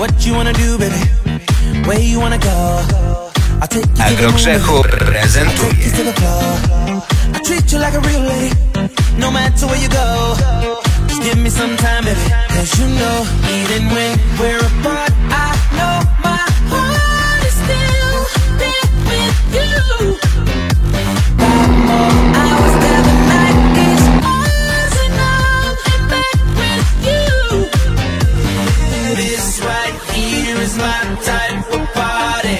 Agrogrzechu prezentuje No matter where you go, just give me some time, baby. Cause you know, even when we're apart, I know my heart is still there with you. 5 more hours till the night is ours, and I'm back with you. This right here is my type of party.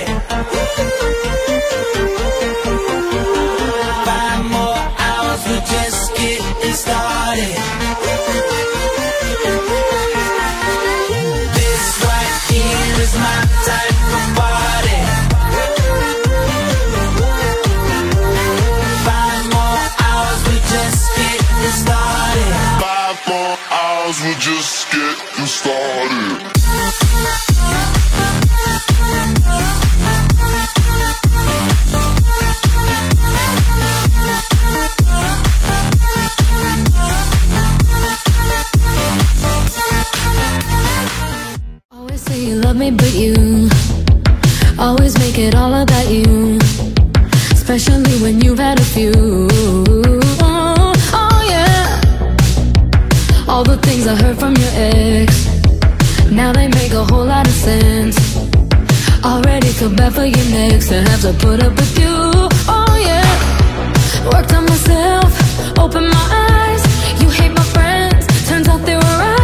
5 more hours, we're just getting started. This right here is my type of party. 5 more hours, we're just getting started. 5 more hours, we're just getting started. Always say you love me, but you always make it all about you, especially when you've had a few. Oh yeah, all the things I heard from your ex, now they make a whole lot of sense. Already feel bad for you next to have to put up with you. Oh yeah, worked on myself, opened my eyes. You hate my friends, turns out they were right.